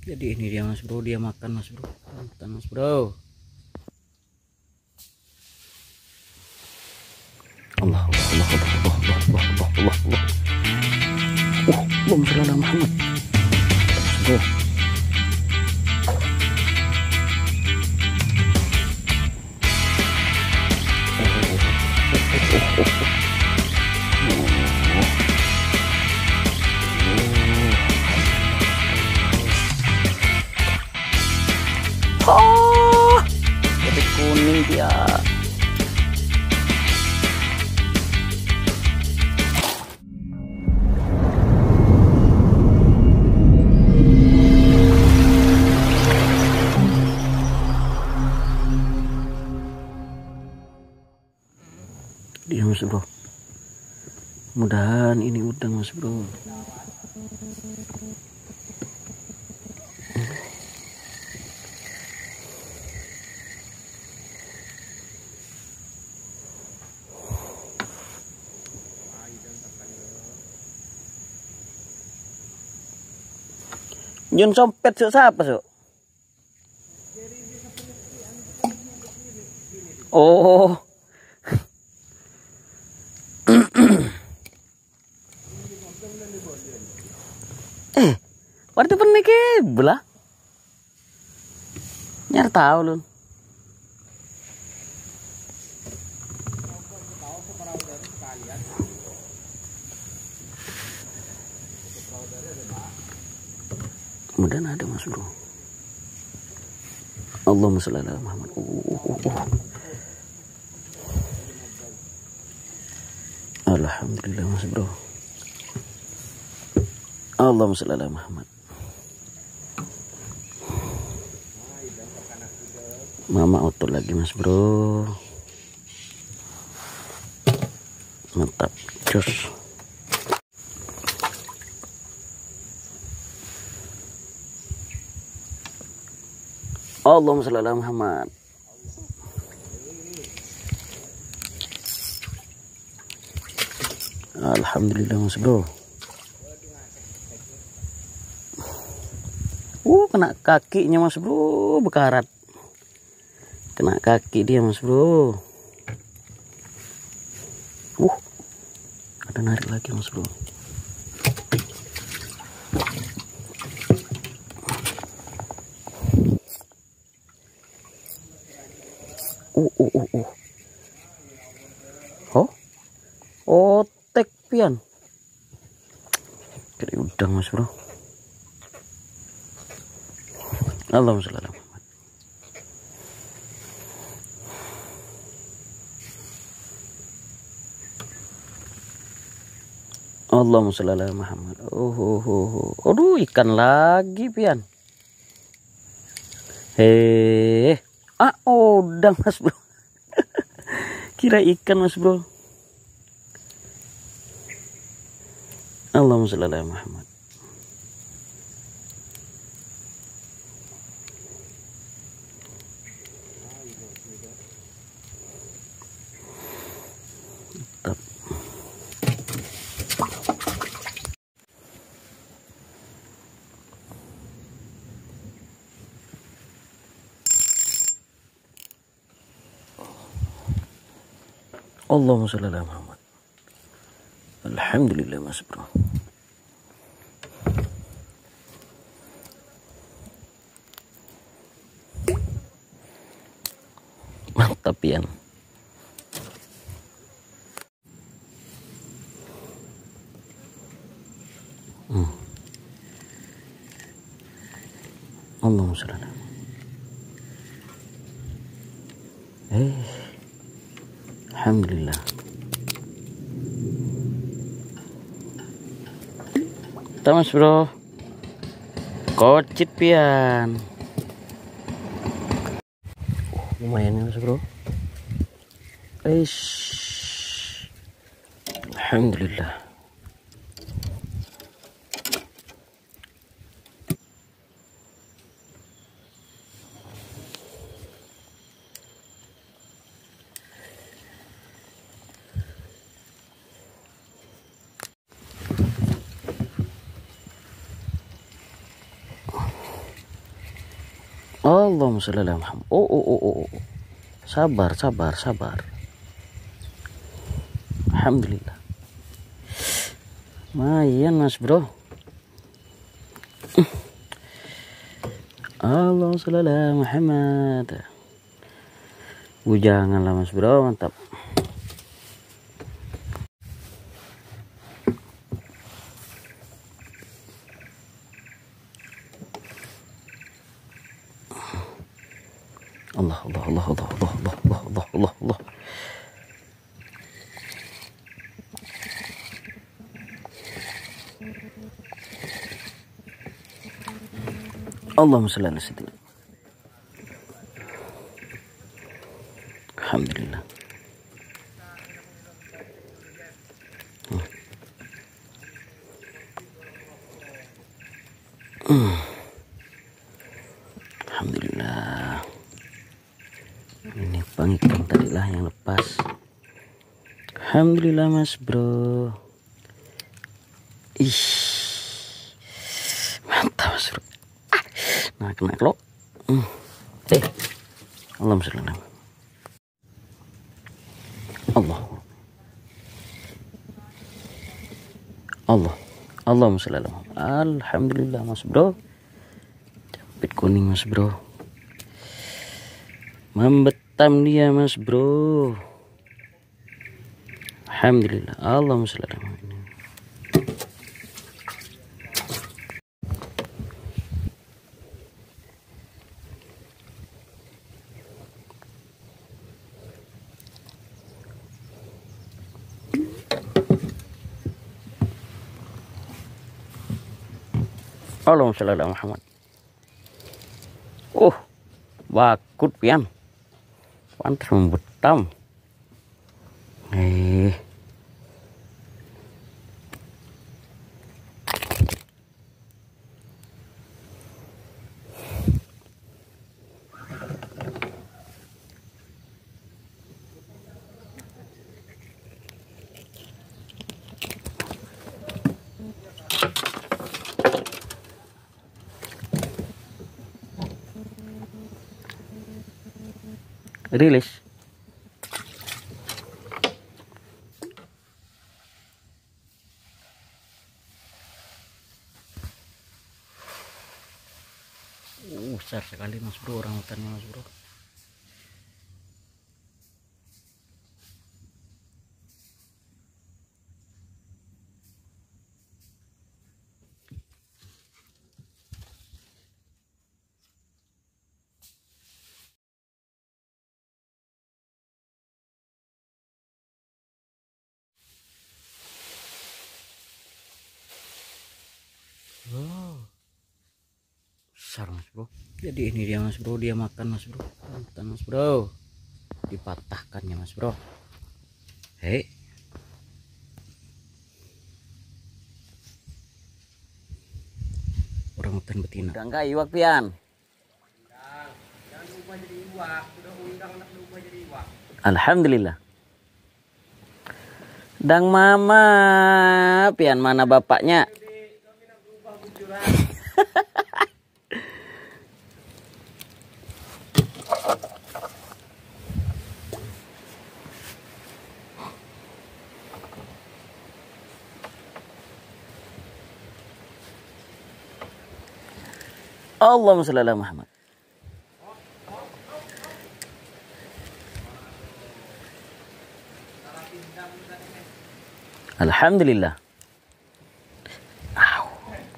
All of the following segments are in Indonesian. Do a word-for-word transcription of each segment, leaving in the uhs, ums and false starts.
Jadi ini dia mas bro, dia makan mas bro. Makan mas bro. Allah Allah Allah Allah Allah Allah Allah Allah Allah. Uh, Allahumma sholli ala Muhammad. Bro. Oh, jadi kuning dia. Dia mas bro. Mudahan ini udang mas bro. Jun sompet sok siapa sok? Oh. Eh, waktu pernah ke belah. Nyar tahu lun. Kemudian ada mas bro. Allahumma sholli ala Muhammad. Uh, uh, uh, uh. Alhamdulillah mas bro. Allahumma sholli ala Muhammad. Mama auto lagi mas bro. Mantap, jos. Allahumma sholli ala Muhammad. Alhamdulillah mas bro. Uh, kena kakinya mas bro, bekarat. Kena kaki dia mas bro. Uh, ada narik lagi mas bro. Uh, uh, uh, uh. Oh, oh, tek pian. Kira udang mas bro. Allahumma sholli ala Muhammad. Allahumma sholli ala Muhammad. Oh, oh, oh, oh. Aduh, ikan lagi pian. Heh. Ah, udang mas bro. Kira ikan mas bro. Allahumma sholli ala Muhammad. Mantap. Allahumma sholli ala Muhammad. Alhamdulillah mas bro. Mantap pian. Hmm. Allahumma sholli ala Muhammad. Eh, alhamdulillah. Kita mas bro. Kocit pian. Oh, lumayan ya mas bro. Eish. Alhamdulillah. Allahumma sholli ala Muhammad. Oh, oh, oh, oh, oh. Sabar, sabar, sabar. Alhamdulillah. Lumayan mas bro. Allahumma sholli ala Muhammad. Janganlah mas bro, mantap. Allah Allah Allah Allah Allah Allah Allah Allah Allah Allah. Allahumma sholli ala sayyidina. Alhamdulillah. Hmm. Hmm. Alhamdulillah. Ini pengikan tadi lah yang lepas. Alhamdulillah mas bro. Ih, mantap mas bro. Nah kena lo. Hmm. Eh, Allahumma sholli ala Muhammad. Allah Allah Allahumma sholli ala Muhammad. Alhamdulillah mas bro. Capit kuning mas bro. Membetam dia mas bro. Alhamdulillah. Allahumma sholli ala Muhammad. Allahumma sholli ala Muhammad. Oh, bakut pian. Pantas membetam. Eh. Rilis. Uh, besar sekali mas bro, orang hutannya mas bro. Wow, besar mas bro. Jadi ini dia mas bro, dia makan mas bro. Makan mas bro, dipatahkannya mas bro. Hei, orang hutan betina. Udah enggak iwak pian? Alhamdulillah. Dang mama pian, mana bapaknya? Allahumma sholli ala Muhammad. Alhamdulillah. Au.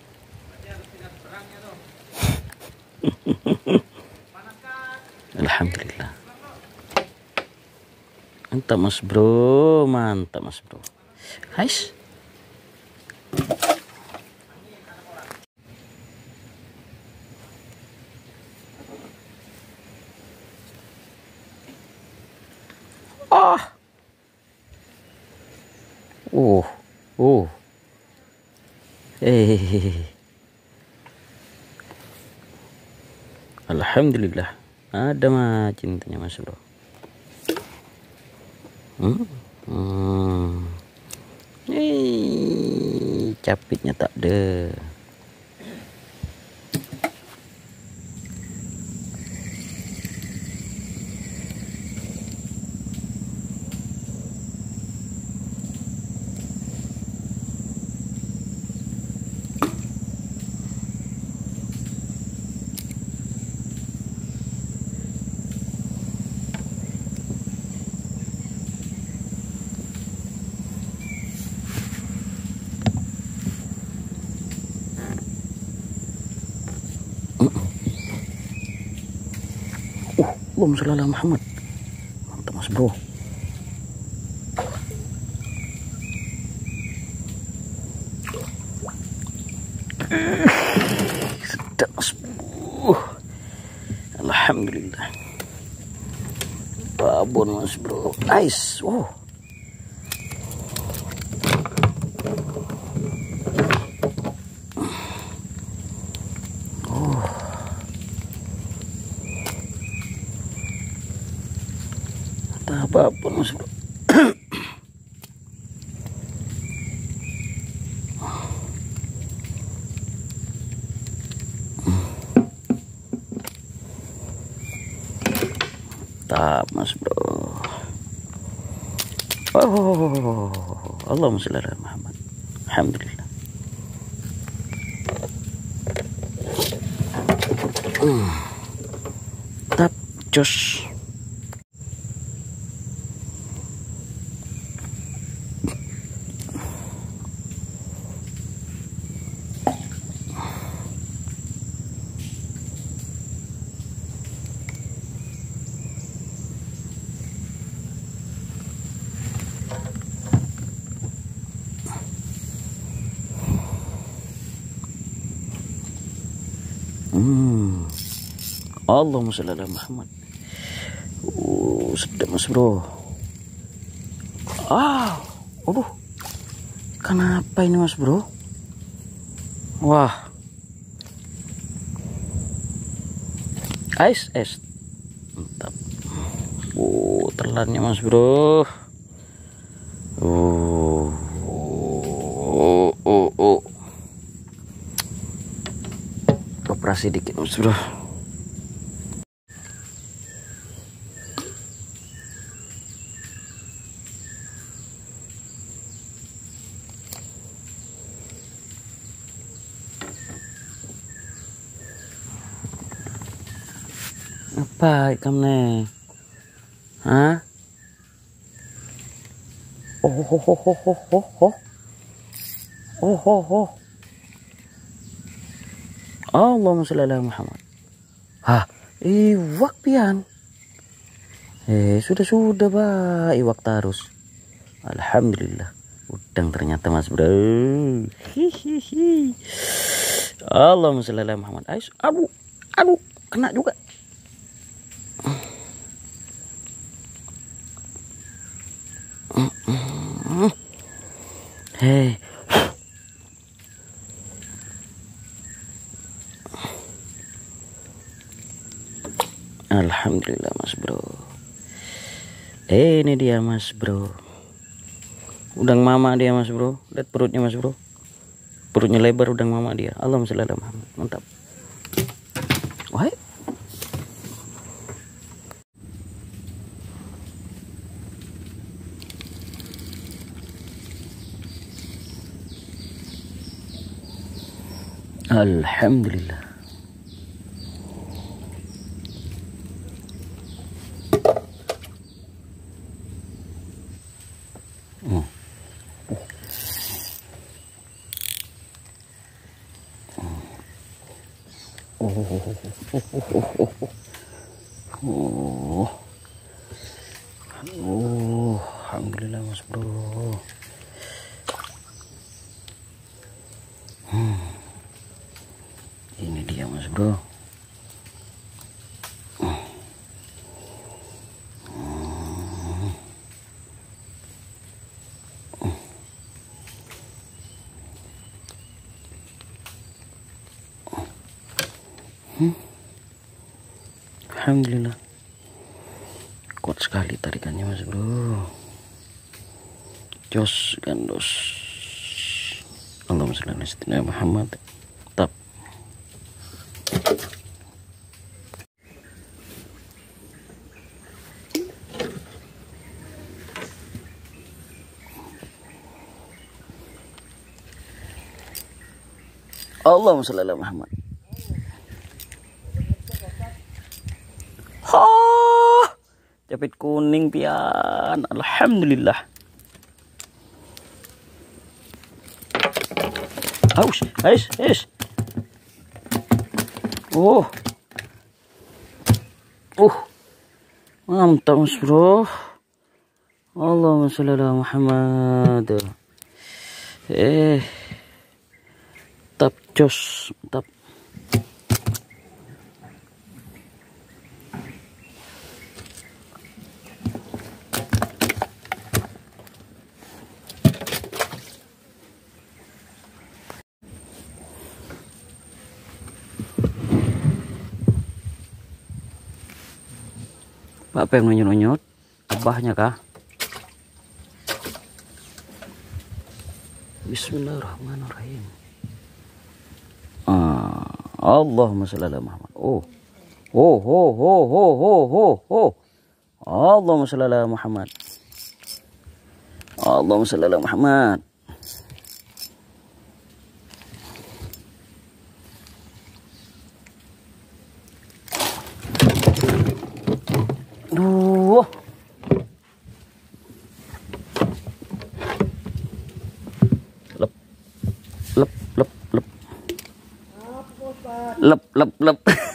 Alhamdulillah. Mantap mas bro, mantap mas bro. Hais. Oh. Oh. Oh. Eh. Alhamdulillah. Ada mah cintanya mas bro. Hmm. Hmm. Eh, capitnya tak ada. Allahumma sholli ala Muhammad. Mantap mas bro. Sedap mas bro. Alhamdulillah. Babon mas bro. Nice. Wow. Oh. Tak apa-apa mas bro. Tak mas bro. Oh, Allahumma sholli ala Muhammad. Alhamdulillah. Hmm. Tap jos. Hmm. Allahumma sholli ala Muhammad. Uh, sedap mas bro. Ah, aduh. Kenapa ini mas bro? Wah. Ais, es. Mantap. Uh, telannya mas bro. Uh. Oh, oh, oh. Operasi dikit mas bro. Apa ikam nih? Hah? Oh, oh, oh, oh, oh, oh, oh. Oh, oh, oh. Allahumma sholli ala Muhammad. Hah, iwak pian. Eh, sudah sudah bah, iwak tarus. Alhamdulillah. Udang ternyata mas bro. Hihihi. Allahumma sholli ala Muhammad. Ais, aduh, aduh, kena juga. Hei. Alhamdulillah mas bro. Eh, ini dia mas bro. Udang mama dia mas bro. Lihat perutnya mas bro. Perutnya lebar, udang mama dia. Allahumma sholli ala Muhammad. Mantap. Wah. Alhamdulillah. Oh. Oh. Oh. Oh. Oh. Alhamdulillah mas bro. Hmm. Ini dia mas bro. Hmm. Alhamdulillah. Kuat sekali tarikannya mas bro. Jos gandos. Allahumma sholli ala Muhammad. Tap. Allahumma sholli ala Muhammad. Oh, capit kuning pian. Alhamdulillah. Aus, ais, ais. Oh. Uh. Mantap mas bro. Allahumma sholli ala Muhammad. Eh, tap jos, tap. Pak Peng nyunyut-nyunyut, abahnya kah? Bismillahirrahmanirrahim. Ah, Allahumma sholli ala Muhammad. Oh, oh, oh, oh, oh, oh, oh, oh. Allahumma sholli ala Muhammad. Allahumma sholli ala Muhammad. Duh. Lep. Lep, lep, lep. Lep, lep, lep.